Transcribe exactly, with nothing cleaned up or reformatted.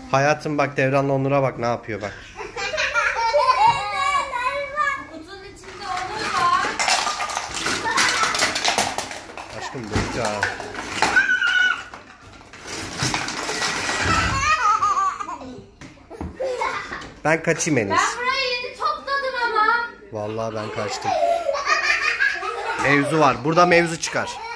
Hayatım bak, Devran'la Onur'a bak ne yapıyor bak. Kutunun içinde Onur var. Aşkım bekle ha. Ben kaçayım en iyisi. Ben burayı yeni topladım ama. Vallahi ben kaçtım. Mevzu var. Burada mevzu çıkar.